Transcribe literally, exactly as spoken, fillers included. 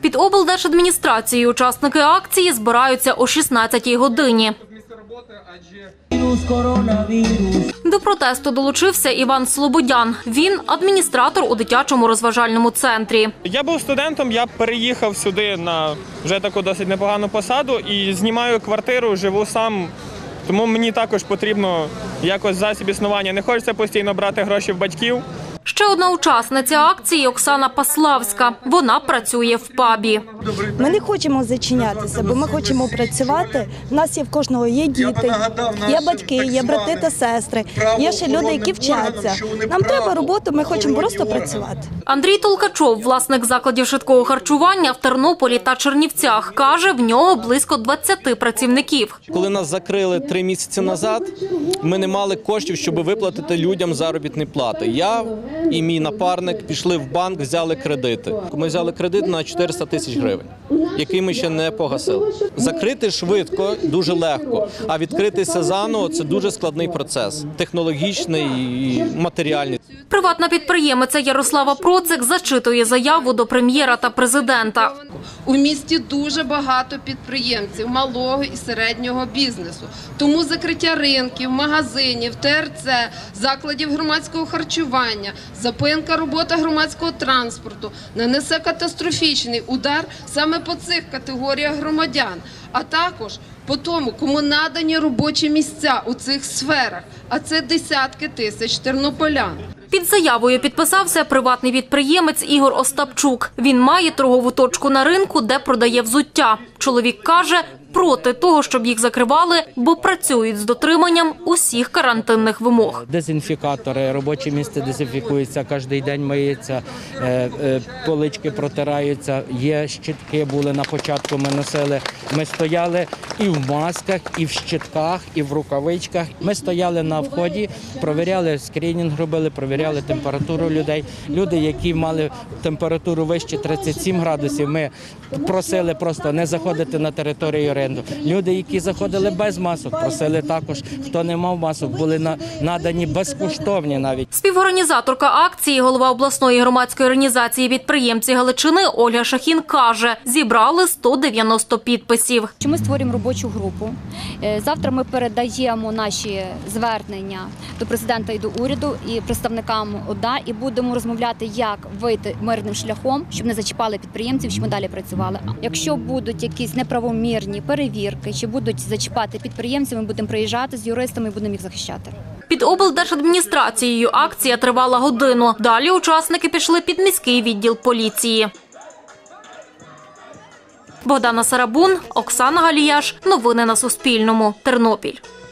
Під облдержадміністрацією учасники акції збираються о шістнадцятій годині. До протесту долучився Іван Слободян. Він – адміністратор у дитячому розважальному центрі. Я був студентом, я переїхав сюди на вже таку досить непогану посаду і знімаю квартиру, живу сам. Тому мені також потрібно якось засіб існування. Не хочеться постійно брати гроші в батьків. Ще одна учасниця акції – Оксана Паславська. Вона працює в пабі. Ми не хочемо зачинятися, бо ми хочемо працювати. У нас є в кожного є діти, є батьки, є брати та сестри, є ще люди, які вчаться. Нам треба роботу, ми хочемо просто працювати. Андрій Толкачов, власник закладів швидкого харчування в Тернополі та Чернівцях, каже, в нього близько двадцяти працівників. Коли нас закрили три місяці назад, ми не мали коштів, щоб виплатити людям заробітні плати. Я і мій напарник пішли в банк, взяли кредити. Ми взяли кредит на чотириста тисяч гривень, який ми ще не погасили. Закрити швидко, дуже легко, а відкритися заново – це дуже складний процес, технологічний і матеріальний. Приватна підприємиця Ярослава Процик зачитує заяву до прем'єра та президента. У місті дуже багато підприємців малого і середнього бізнесу. Тому закриття ринків, магазинів, Те Ер Це, закладів громадського харчування, зупинка роботи громадського транспорту нанесе катастрофічний удар саме по цих категоріях громадян, а також по тому, кому надані робочі місця у цих сферах, а це десятки тисяч тернополян. Під заявою підписався приватний підприємець Ігор Остапчук. Він має торгову точку на ринку, де продає взуття. Чоловік каже, проти того, щоб їх закривали, бо працюють з дотриманням усіх карантинних вимог. Дезінфікатори, робоче місце дезінфікується, кожен день миється, полички протираються, є щітки, були на початку, ми носили. Ми стояли і в масках, і в щитках, і в рукавичках. Ми стояли на вході, провіряли скринінг, робили, провіряли температуру людей. Люди, які мали температуру вище тридцять сім градусів, ми просили просто не заходити на територію оренду. Люди, які заходили без масок, просили також, хто не мав масок, були надані безкоштовні навіть. Співорганізаторка акції, голова обласної громадської організації підприємці Галичини Ольга Шахін каже, зібрали сто дев'яносто підписів. Ми створюємо робочу групу. Завтра ми передаємо наші звернення до президента і до уряду, і представникам ОДА, і будемо розмовляти, як вийти мирним шляхом, щоб не зачіпали підприємців, щоб ми далі працювали. Якщо будуть якісь неправомірні перевірки, чи будуть зачіпати підприємців, ми будемо приїжджати з юристами і будемо їх захищати. Під облдержадміністрацією акція тривала годину. Далі учасники пішли під міський відділ поліції. Богдана Сарабун, Оксана Галіяш. Новини на Суспільному. Тернопіль.